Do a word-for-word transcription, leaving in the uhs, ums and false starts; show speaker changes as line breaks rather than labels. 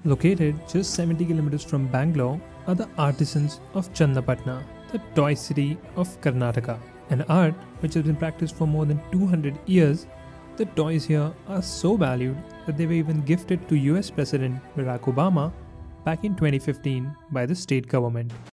Located just seventy kilometers from Bangalore are the artisans of Channapatna, the toy city of Karnataka. An art which has been practiced for more than two hundred years, the toys here are so valued that they were even gifted to U S President Barack Obama back in twenty fifteen by the state government.